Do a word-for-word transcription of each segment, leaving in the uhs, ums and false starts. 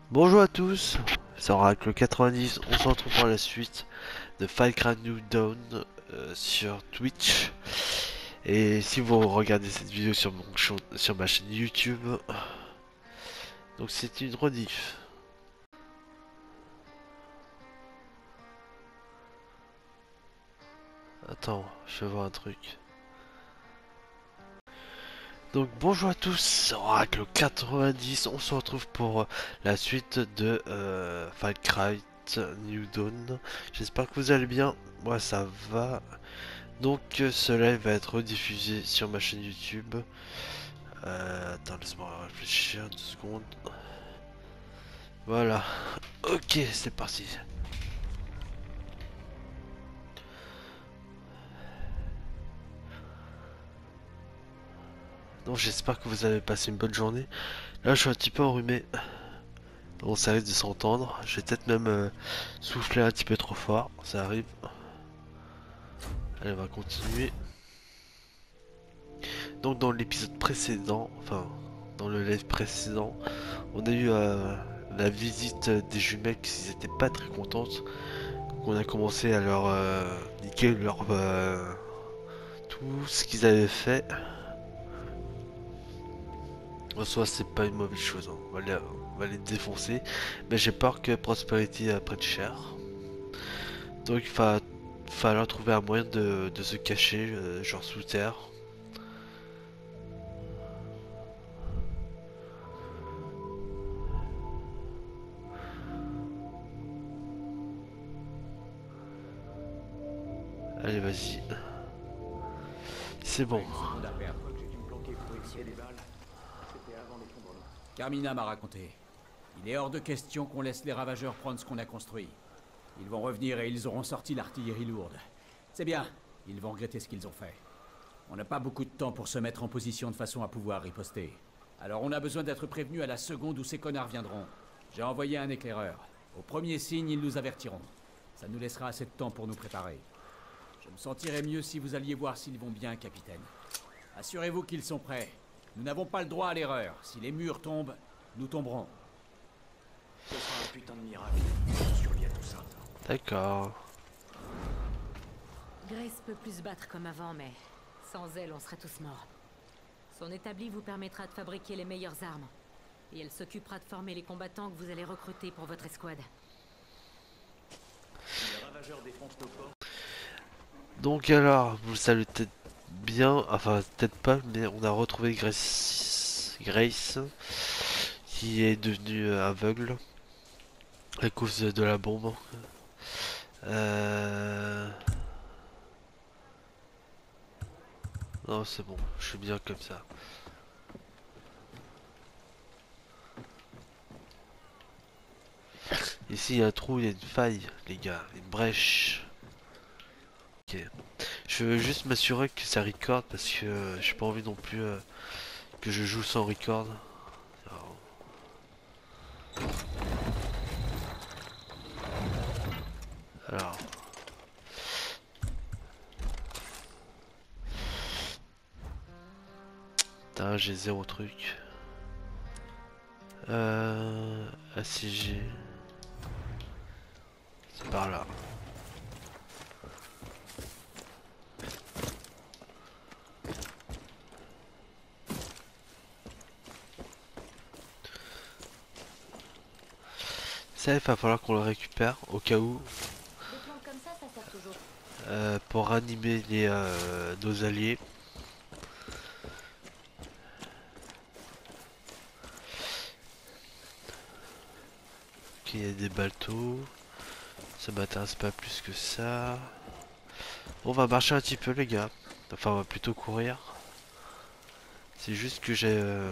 Bonjour à tous, c'est Oracle quatre-vingt-dix, on se retrouve pour la suite de Far Cry New Dawn euh, sur Twitch. Et si vous regardez cette vidéo sur, mon cha- sur ma chaîne YouTube, donc c'est une rediff. Attends, je vais voir un truc. Donc bonjour à tous, c'est Oracle quatre-vingt-dix, on se retrouve pour euh, la suite de euh, Far Cry New Dawn. J'espère que vous allez bien, moi ça va. Donc euh, ce live va être rediffusé sur ma chaîne YouTube. Euh, attends, laisse-moi réfléchir deux secondes. Voilà. Ok, c'est parti. Donc j'espère que vous avez passé une bonne journée. Là, je suis un petit peu enrhumé. On ça risque de s'entendre. Je vais peut-être même euh, souffler un petit peu trop fort. Ça arrive. Allez, on va continuer. Donc dans l'épisode précédent, enfin dans le live précédent, on a eu euh, la visite des jumelles qui n'étaient pas très contentes. Donc on a commencé à leur euh, niquer leur euh, tout ce qu'ils avaient fait. En soi, c'est pas une mauvaise chose, hein. On va les, on va les défoncer. Mais j'ai peur que Prosperity euh, prenne cher. Donc il va falloir trouver un moyen de, de se cacher, euh, genre sous terre. Allez, vas-y. C'est bon. Pas une seconde à perdre. Carmina m'a raconté. Il est hors de question qu'on laisse les ravageurs prendre ce qu'on a construit. Ils vont revenir et ils auront sorti l'artillerie lourde. C'est bien, ils vont regretter ce qu'ils ont fait. On n'a pas beaucoup de temps pour se mettre en position de façon à pouvoir riposter. Alors on a besoin d'être prévenus à la seconde où ces connards viendront. J'ai envoyé un éclaireur. Au premier signe, ils nous avertiront. Ça nous laissera assez de temps pour nous préparer. Je me sentirais mieux si vous alliez voir s'ils vont bien, capitaine. Assurez-vous qu'ils sont prêts. Nous n'avons pas le droit à l'erreur. Si les murs tombent, nous tomberons. Ce sera un putain de miracle. Survie à tout ça. D'accord. Grace peut plus se battre comme avant, mais sans elle, on serait tous morts. Son établi vous permettra de fabriquer les meilleures armes. Et elle s'occupera de former les combattants que vous allez recruter pour votre escouade. Les ravageurs défoncent nos ports. Donc alors, vous le savez peut-être bien, enfin peut-être pas, mais on a retrouvé Grace, Grace qui est devenue euh, aveugle à cause de la bombe. Euh... Non, c'est bon, je suis bien comme ça. Ici, il y a un trou, il y a une faille, les gars, une brèche. Ok. Je veux juste m'assurer que ça record parce que euh, j'ai pas envie non plus euh, que je joue sans record. Alors, alors. Putain, j'ai zéro truc. Euh, A C G. C'est par là. Ça, il va falloir qu'on le récupère au cas où. Des plantes comme ça, ça sert toujours. Euh, pour ranimer les, euh, nos alliés. Ok, il y a des bateaux. Ça m'intéresse pas plus que ça. On va marcher un petit peu, les gars. Enfin, on va plutôt courir. C'est juste que j'ai... euh,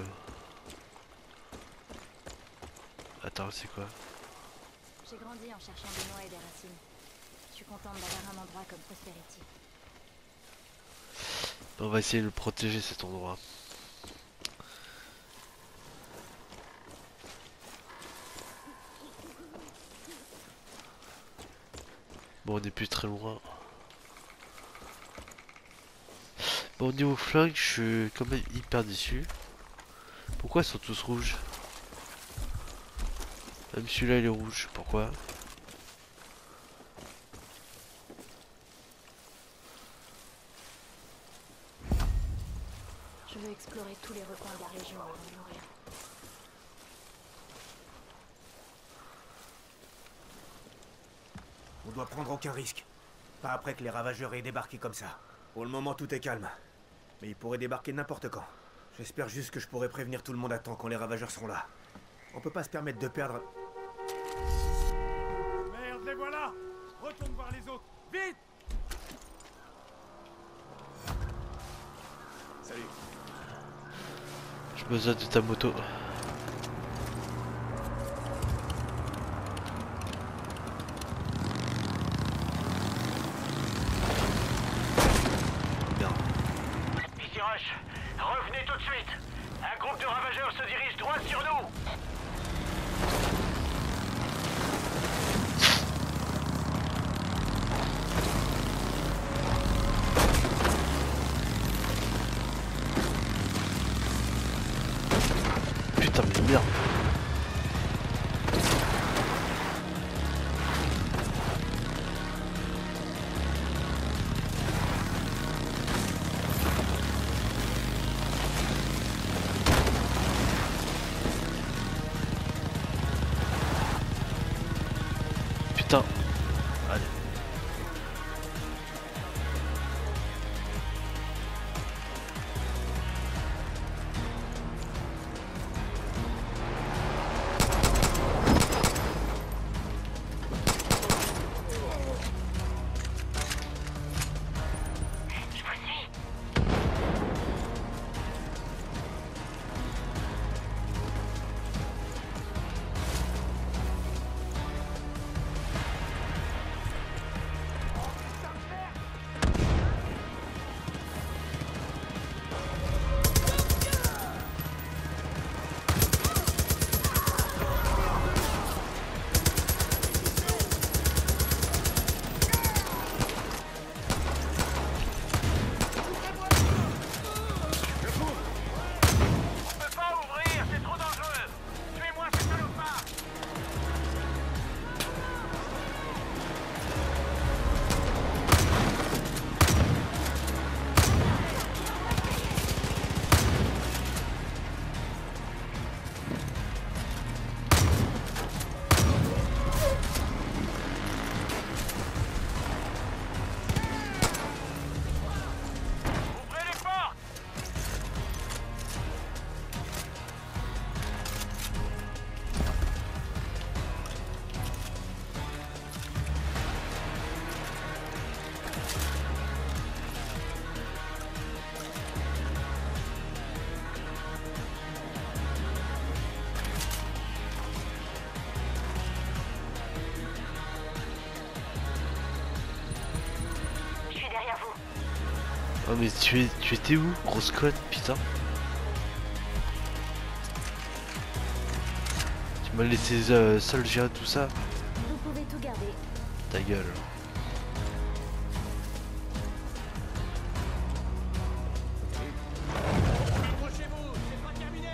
Attends, c'est quoi? J'ai grandi en cherchant des noix et des racines. Je suis contente d'avoir un endroit comme Prosperity. On va essayer de le protéger, cet endroit. Bon, on est plus très loin. Bon, au niveau flingue, je suis quand même hyper déçu. Pourquoi ils sont tous rouges? Même celui-là il est rouge, pourquoi? Je veux explorer tous les recoins de la région avant de mourir. On doit prendre aucun risque. Pas après que les ravageurs aient débarqué comme ça. Pour le moment, tout est calme. Mais ils pourraient débarquer n'importe quand. J'espère juste que je pourrai prévenir tout le monde à temps quand les ravageurs seront là. On peut pas se permettre de perdre... Merde, les voilà! Retourne voir les autres! Vite! Salut. J'ai besoin de ta moto. Merde. Ici Rush, revenez tout de suite. Un groupe de ravageurs se dirige droit sur nous. Putain mais merde. Putain. Allez. Oh mais tu, es, tu étais où, grosse conne, putain? Tu m'as laissé euh, seul gérer tout ça? Vous pouvez tout garder. Ta gueule. Approchez-vous, c'est pas terminé.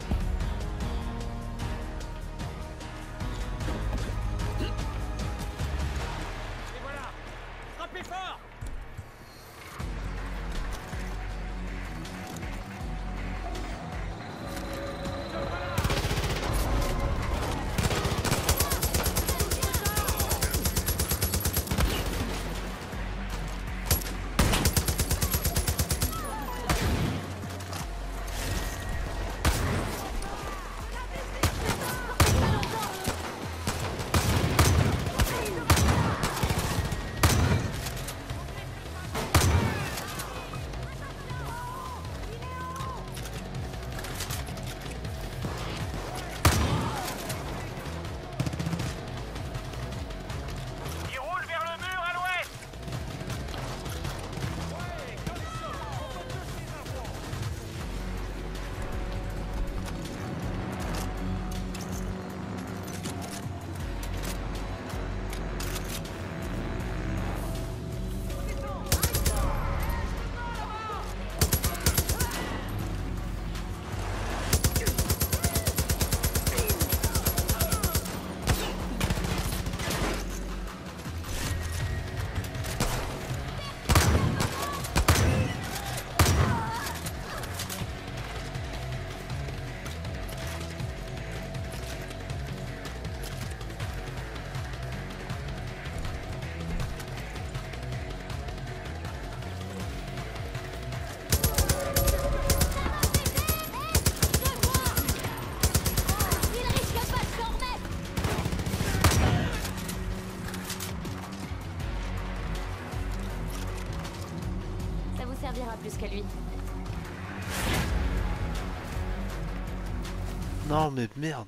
Et voilà, frappez fort. plus qu'à lui. Non mais merde.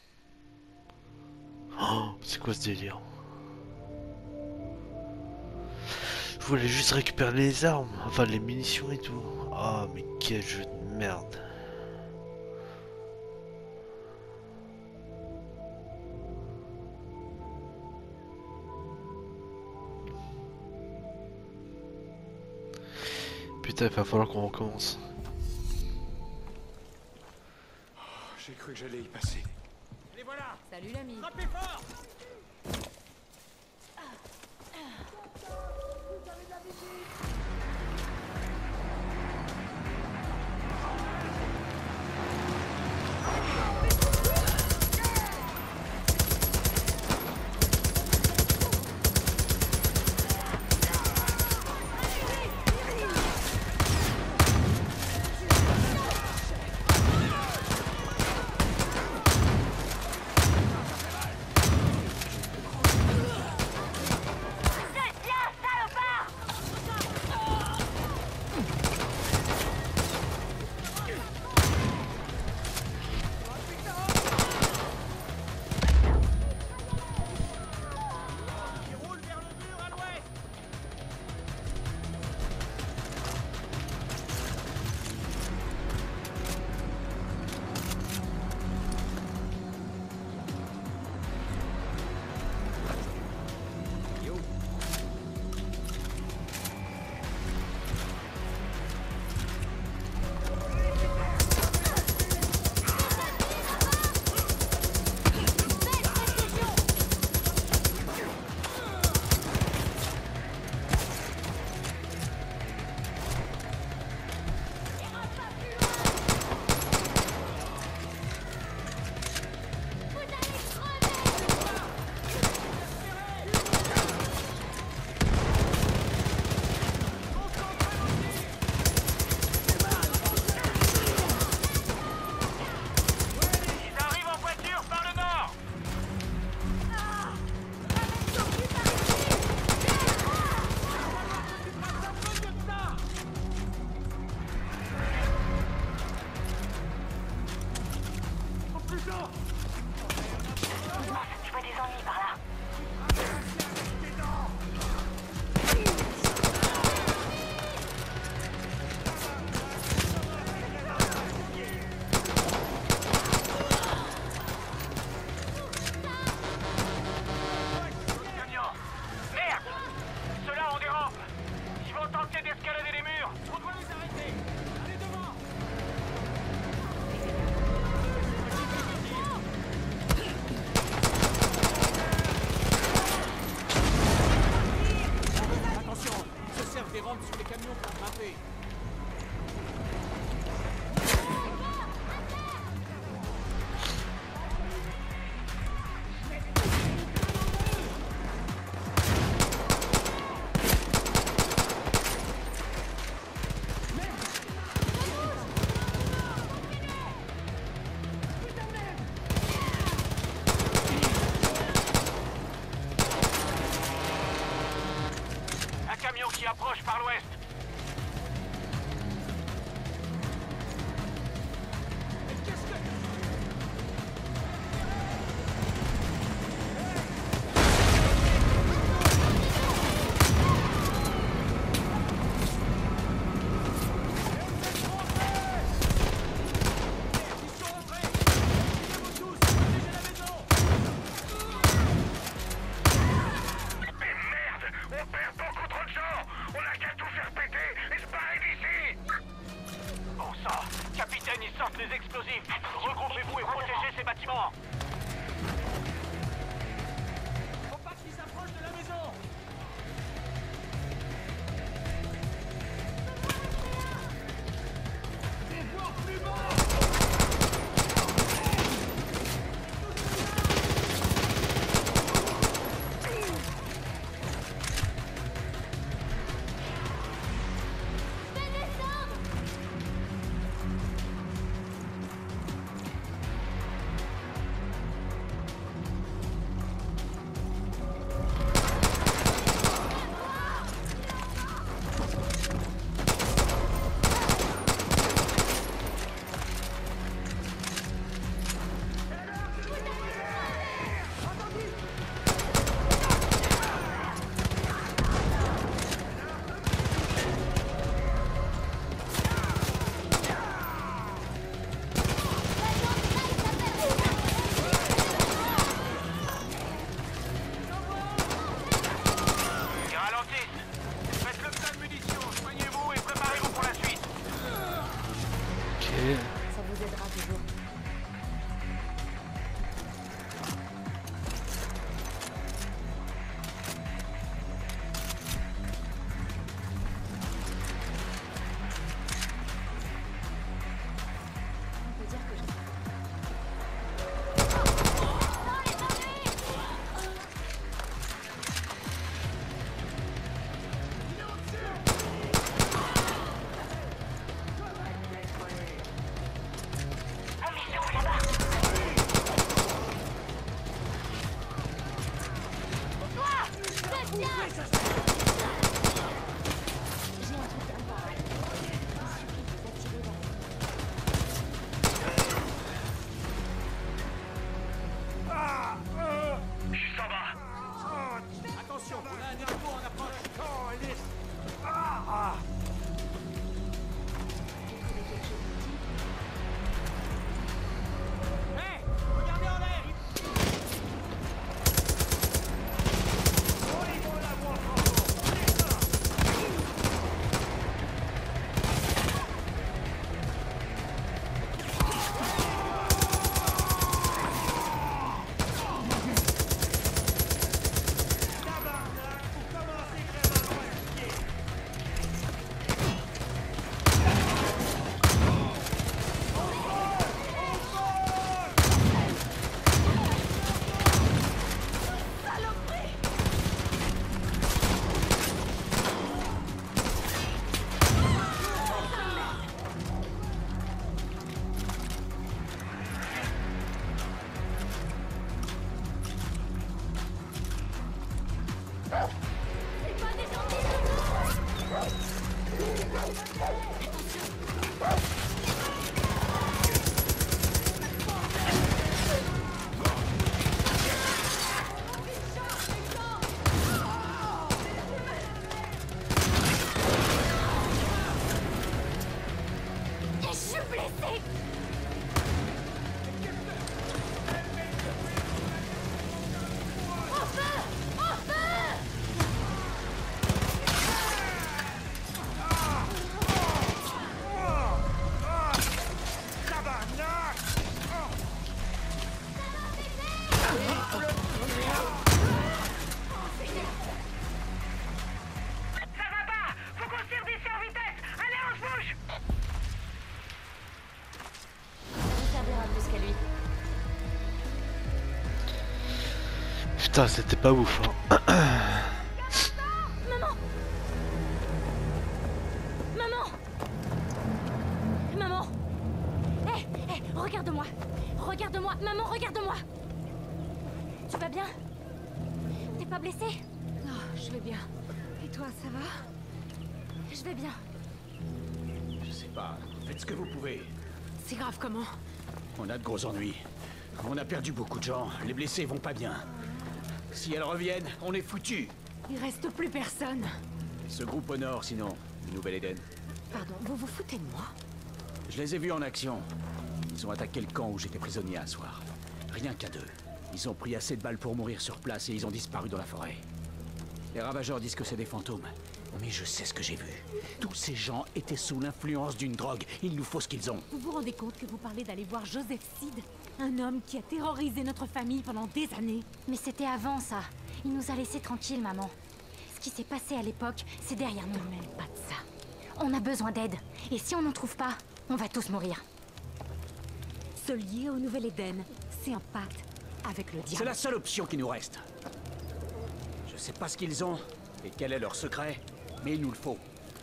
Oh, c'est quoi ce délire? Je voulais juste récupérer les armes, enfin les munitions et tout. Oh mais quel jeu de merde. Putain, il va falloir qu'on recommence. Oh, j'ai cru que j'allais y passer. Les voilà. Salut l'ami. Frappez fort. Juste en bas. Attention, on a un nerveau en approche. Hé, regardez en l'air. Je suis blessée. Au feu! Au feu! Ça va pas. Faut qu'on se tire d'ici en vitesse. Allez, on se bouge. Ça vous servira plus qu'à lui. Putain, c'était pas ouf. Hein. Maman Maman Maman Hé, hé, regarde-moi. Regarde-moi. Maman, regarde-moi. Tu vas bien? T'es pas blessée? Oh, je vais bien. Et toi, ça va? Je vais bien. Je sais pas, faites ce que vous pouvez. C'est grave comment? On a de gros ennuis. On a perdu beaucoup de gens. Les blessés vont pas bien. Si elles reviennent, on est foutus. Il reste plus personne. Ce groupe au nord, sinon, Nouvelle-Éden. Pardon, vous vous foutez de moi? Je les ai vus en action. Ils ont attaqué le camp où j'étais prisonnier un soir. Rien qu'à deux. Ils ont pris assez de balles pour mourir sur place et ils ont disparu dans la forêt. Les ravageurs disent que c'est des fantômes. Mais je sais ce que j'ai vu. Tous ces gens étaient sous l'influence d'une drogue. Il nous faut ce qu'ils ont. Vous vous rendez compte que vous parlez d'aller voir Joseph Seed? Un homme qui a terrorisé notre famille pendant des années. Mais c'était avant ça. Il nous a laissés tranquilles, maman. Ce qui s'est passé à l'époque, c'est derrière nous. Ne mêle pas de ça. On a besoin d'aide. Et si on n'en trouve pas, on va tous mourir. Se lier au Nouvel-Éden, c'est un pacte avec le C'est diable. la seule option qui nous reste. Je sais pas ce qu'ils ont et quel est leur secret, mais il nous le faut.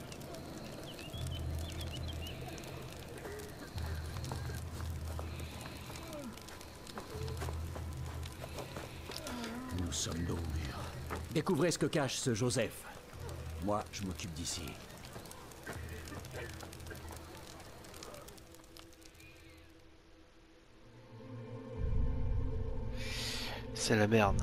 Nous sommes dos au mur. Découvrez ce que cache ce Joseph. Moi, je m'occupe d'ici. C'est la merde.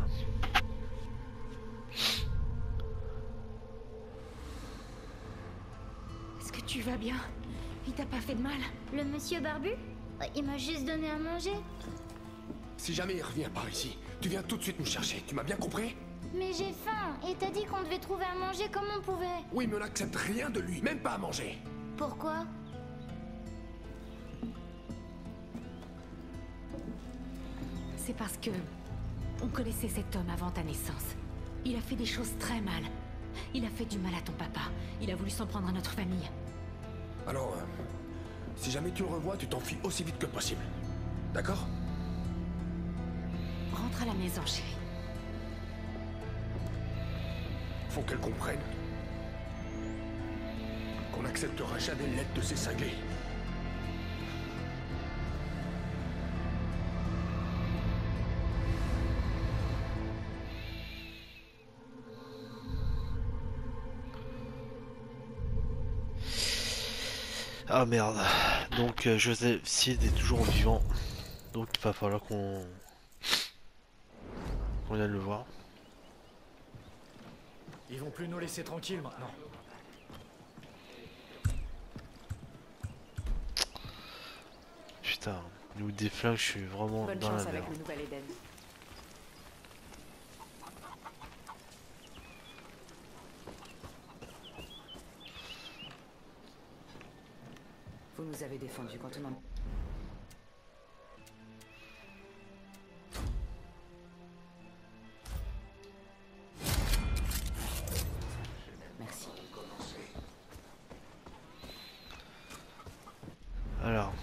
Est-ce que tu vas bien? Il t'a pas fait de mal? Le monsieur barbu? Il m'a juste donné à manger. Si jamais il revient par ici, tu viens tout de suite nous chercher, tu m'as bien compris? Mais j'ai faim. Et t'as dit qu'on devait trouver à manger comme on pouvait. Oui, mais on n'accepte rien de lui, même pas à manger. Pourquoi? C'est parce que on connaissait cet homme avant ta naissance. Il a fait des choses très mal. Il a fait du mal à ton papa. Il a voulu s'en prendre à notre famille. Alors, euh, si jamais tu le revois, tu t'enfuis aussi vite que possible. D'accord? Rentre à la maison, chérie. Faut qu'elle comprenne qu'on n'acceptera jamais l'aide de ces cinglés. Ah merde. Donc euh, Joseph Seed est toujours vivant. Donc il va falloir qu'on qu'on aille le voir. Ils vont plus nous laisser tranquilles maintenant. Putain, nous des flingues, je suis vraiment Bonne dans la chance avec merde. le nouvel Eden. Vous nous avez défendu quand on en... Merci. Alors.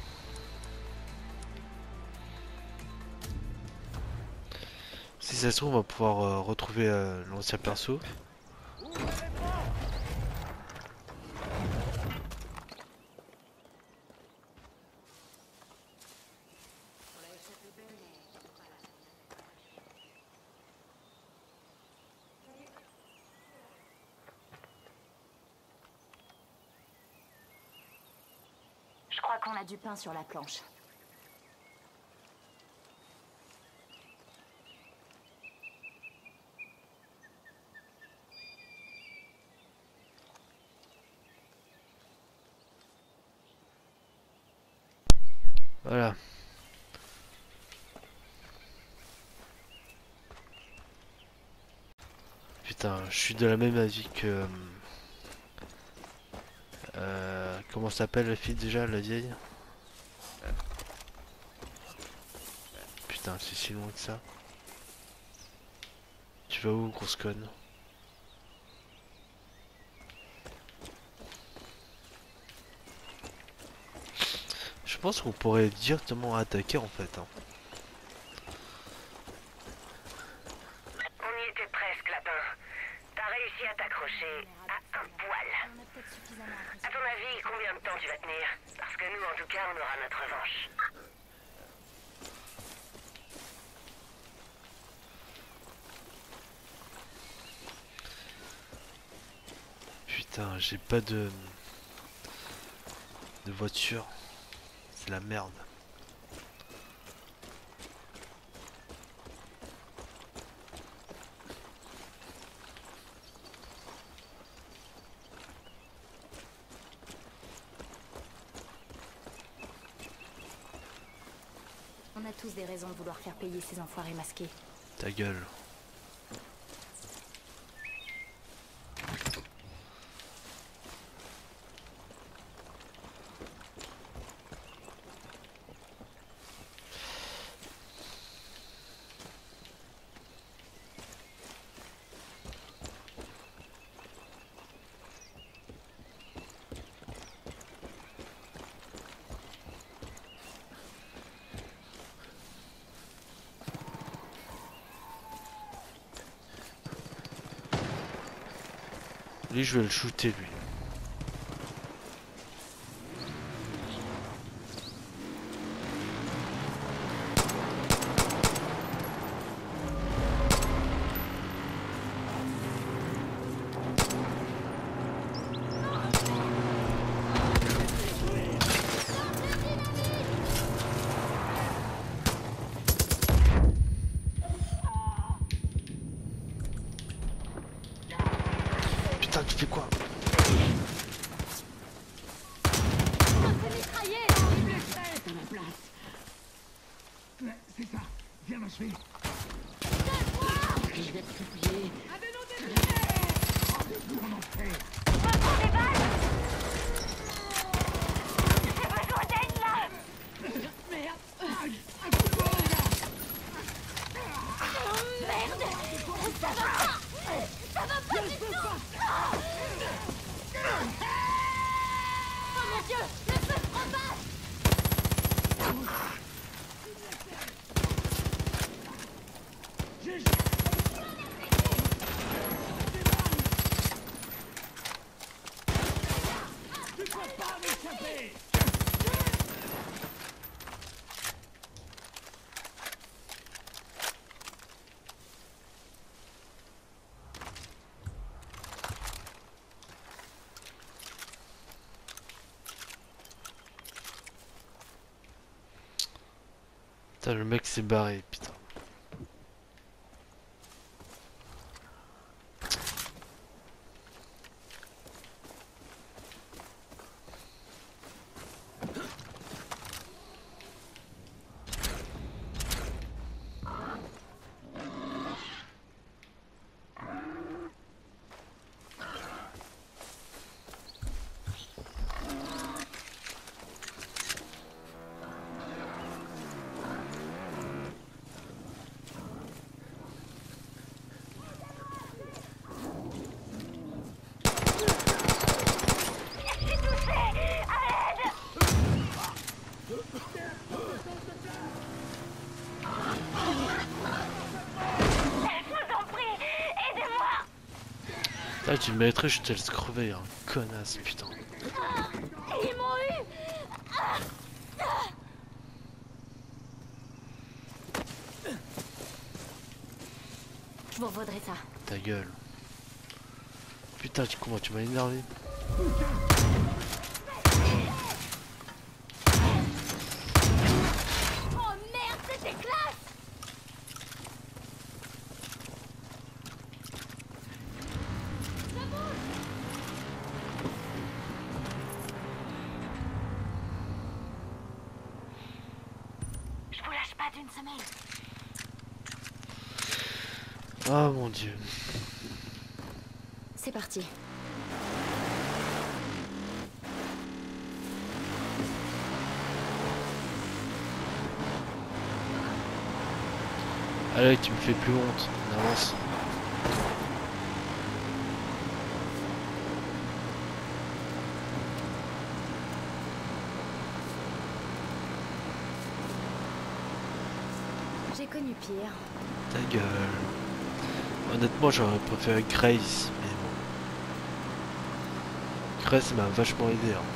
Si ça se trouve, on va pouvoir euh, retrouver euh, l'ancien perso. Je crois qu'on a du pain sur la planche. Voilà. Putain, je suis de la même avis que... Euh, comment s'appelle la fille déjà, la vieille? Putain, c'est si loin que ça. Tu vas où, grosse conne? Je pense qu'on pourrait directement attaquer en fait. Hein. On y était presque, lapin. T'as réussi à t'accrocher à un poil. On a peut-être suffisamment appris. À ton avis, combien de temps tu vas tenir? Parce que nous, en tout cas, on aura notre revanche. Putain, j'ai pas de... de voiture. C'est la merde. On a tous des raisons de vouloir faire payer ces enfoirés masqués. Ta gueule. Lui, je vais le shooter, lui. Putain, tu fais quoi? C'est ça. Viens m'achever. Je vais te supplier. On en fait. Des balles. J'ai besoin d'aide là. Oh merde. Ça va pas. Ça va pas du tout. Oh mon Dieu, le feu prend pas. Tu peux pas m'échapper. Putain, le mec s'est barré, putain. Là, tu me mettrais, je te laisse crever, hein, connasse, putain. Ils m'ont eu. Je vous vaudrais ça. Ta gueule. Putain, tu, comment tu m'as énervé. Oh merde, c'était classe. Je vous lâche pas d'une semaine. Oh mon dieu. C'est parti. Allez, tu me fais plus honte. On avance. J'ai connu pire. Ta gueule. Honnêtement, j'aurais préféré Grace, mais bon. Grace m'a vachement aidé. Hein.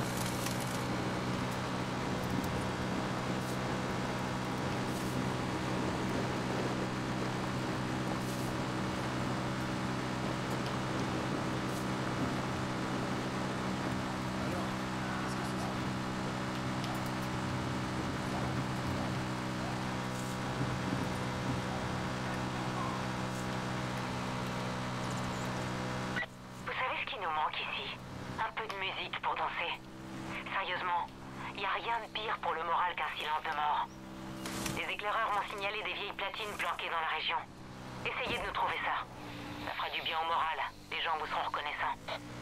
Nous manque ici. Un peu de musique pour danser. Sérieusement, il n'y a rien de pire pour le moral qu'un silence de mort. Les éclaireurs m'ont signalé des vieilles platines planquées dans la région. Essayez de nous trouver ça. Ça fera du bien au moral. Les gens vous seront reconnaissants.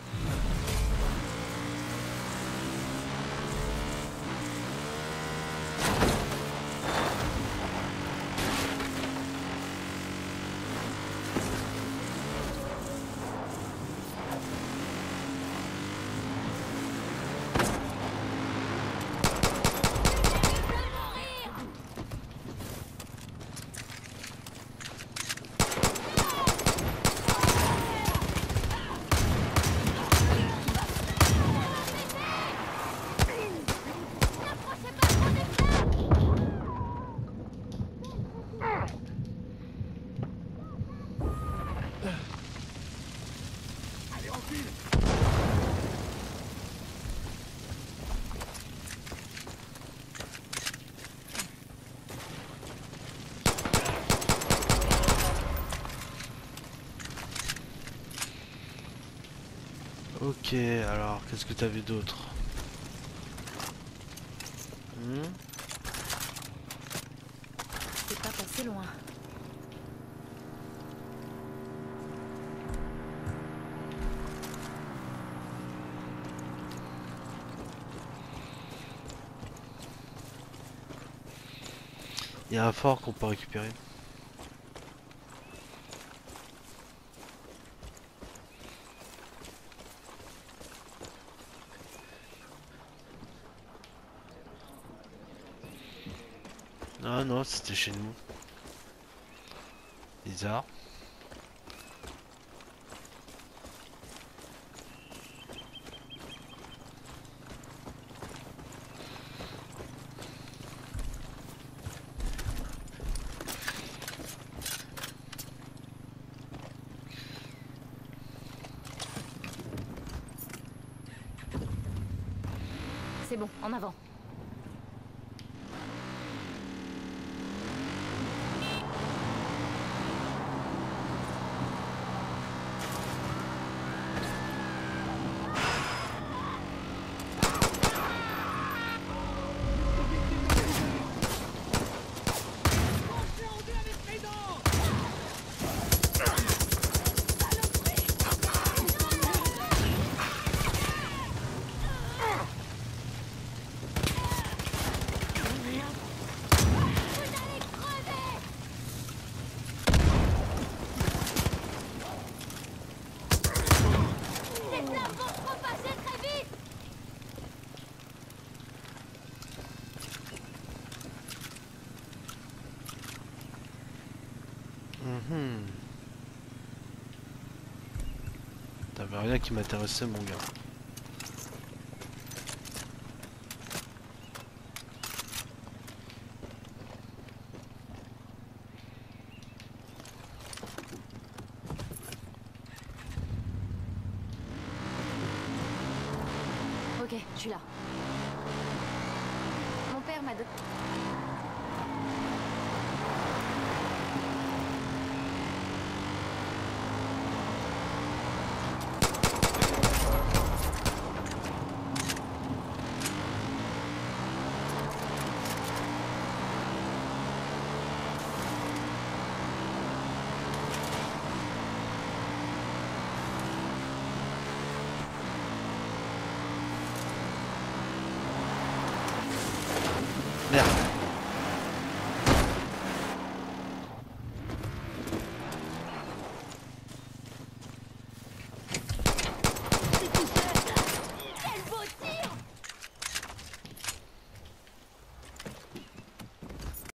Ok, alors, qu'est-ce que t'as vu d'autre? hmm C'est pas passé loin. Il y a un fort qu'on peut récupérer. Ah non, c'était chez nous. Bizarre. C'est bon, en avant. Hmm. T'avais rien qui m'intéressait, mon gars. Ok, je suis là. Mon père m'a donné... Merde.